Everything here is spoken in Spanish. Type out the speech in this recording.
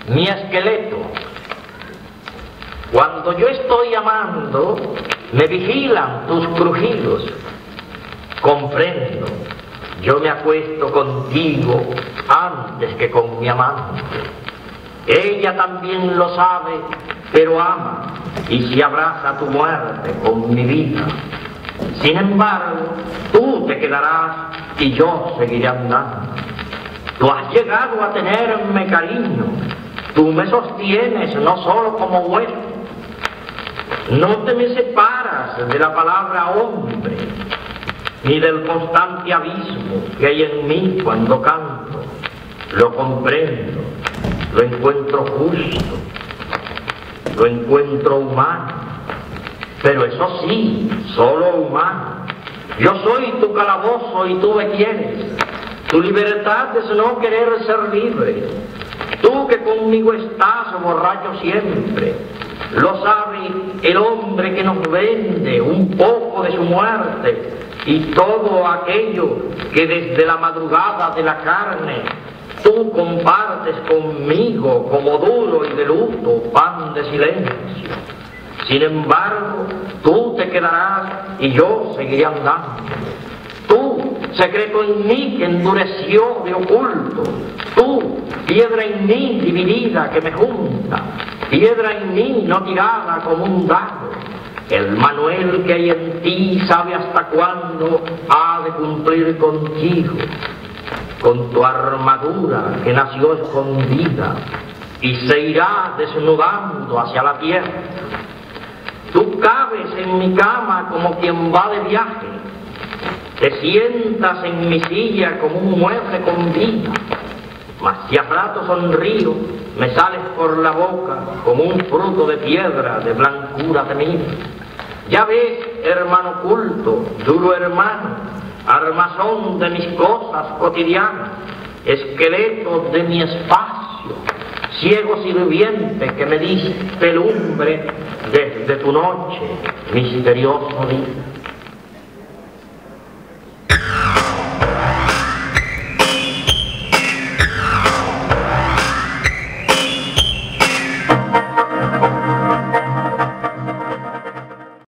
mi esqueleto. Cuando yo estoy amando, me vigilan tus crujidos. Comprendo, yo me acuesto contigo antes que con mi amante. Ella también lo sabe, pero ama y se abraza a tu muerte con mi vida. Sin embargo, tú te quedarás y yo seguiré andando. Tú has llegado a tenerme cariño, tú me sostienes no solo como huésped. No te me separas de la palabra hombre, ni del constante abismo que hay en mí cuando canto. Lo comprendo, lo encuentro justo, lo encuentro humano, pero eso sí, solo humano. Yo soy tu calabozo y tú me quieres. Tu libertad es no querer ser libre. Tú que conmigo estás borracho siempre. Lo sabe el hombre que nos vende un poco de su muerte y todo aquello que desde la madrugada de la carne tú compartes conmigo como duro y de luto pan de silencio. Sin embargo, tú te quedarás y yo seguiré andando. Tú, secreto en mí que endureció de oculto. Tú, piedra en mí dividida que me junta. Piedra en mí no tirada como un dado. El Manuel que hay en ti sabe hasta cuándo ha de cumplir contigo. Con tu armadura que nació escondida y se irá desnudando hacia la tierra. Tú cabes en mi cama como quien va de viaje. Te sientas en mi silla como un mueble con vida, mas si a rato sonrío, me sales por la boca como un fruto de piedra de blancura temida. Ya ves, hermano culto, duro hermano, armazón de mis cosas cotidianas, esqueleto de mi espacio, ciego sirviente que me diste lumbre desde tu noche, misterioso día.